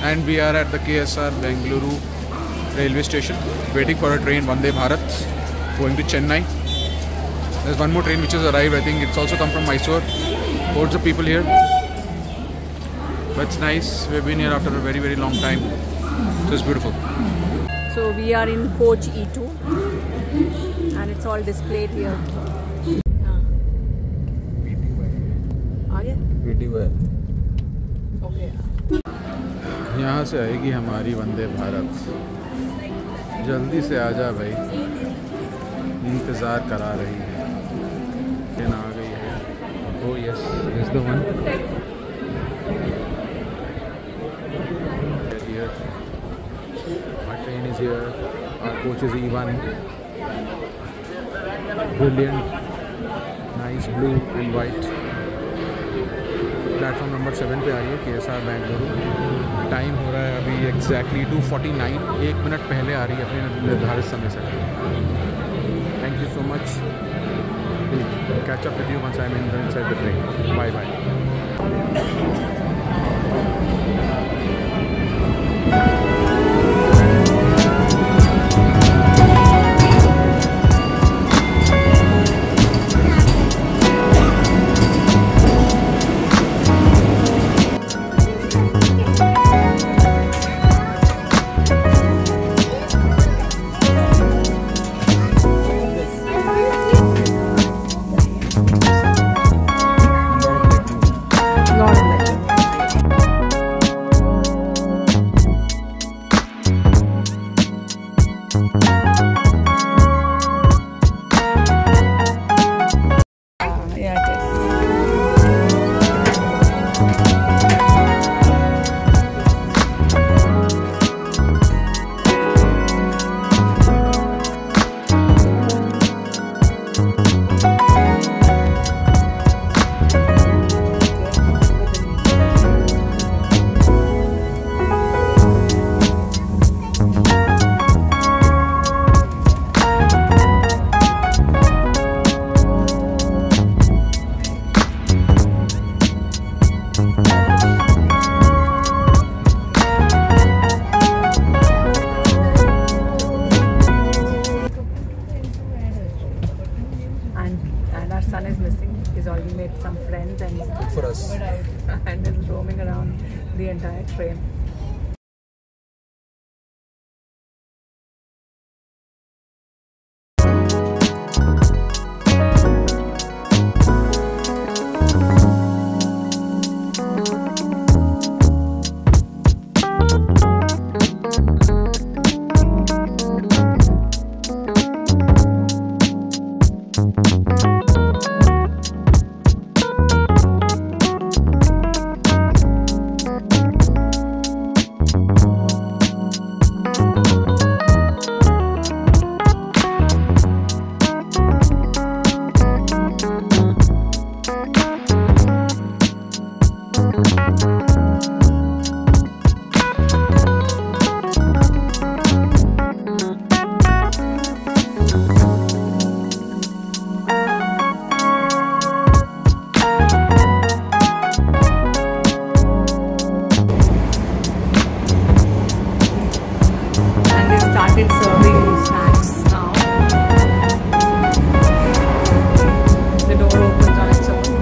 and we are at the KSR Bengaluru railway station waiting for a train, Vande Bharat, going to Chennai. There's one more train which has arrived. I think it's also come from Mysuru. Loads of people here, but it's nice. We've been here after a very, very long time, so it's beautiful. So we are in coach E2 and it's all displayed here. Okay. यहाँ से आएगी हमारी वंदे भारत. जल्दी से आजा भाई, इंतज़ार करा रही है. ट्रेन आ गई है. Oh yes, this is the one. Here, our train is here. Our coach is E1. Brilliant, nice blue and white. Platform number 7 पे आ रही है KSR बेंगलुरु. टाइम हो रहा है अभी एग्जैक्टली 2:49. 1 मिनट पहले आ रही है अपने निर्धारित समय से. Thank you so much. Catch up with you once I am inside the train. Bye bye. And our son is missing. He's already made some friends and Good for us. and is roaming around the entire train. Started serving snacks now. The door opens on its own.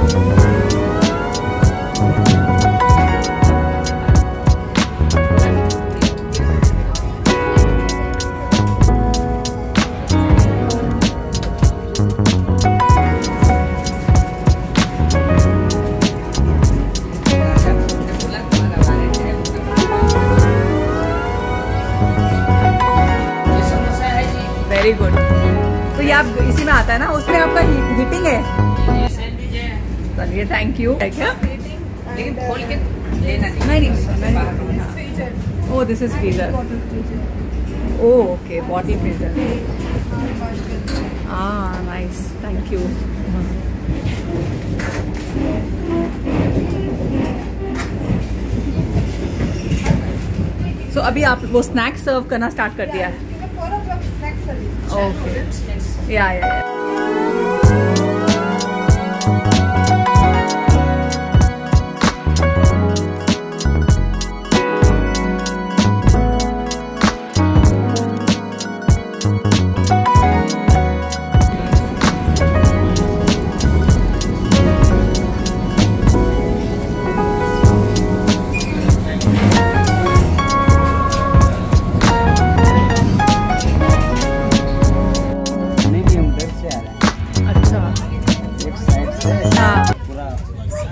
Very good. तो ये आप इसी में आता है ना, उसमें आपका हीटिंग है. चलिए थैंक यू. लेकिन खोल के लेना नहीं. Oh this is freezer. Oh okay, bottle freezer. Nice, thank you. So अभी आप वो स्नैक्स सर्व करना स्टार्ट कर दिया है. Okay. Yeah.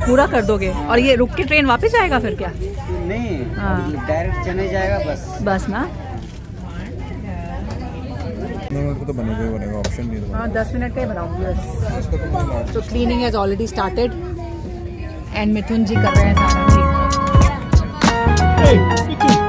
पूरा कर दोगे। और ये रुक के ट्रेन वापस आएगा फिर क्या? नहीं, हाँ। डायरेक्ट चेन्नई जाएगा बस ना। तो बनेगा ऑप्शन नहीं है। हाँ 10 मिनट का ही बनाऊंगी बस। तो cleaning has already started and Mithun ji कर रहे हैं सारा।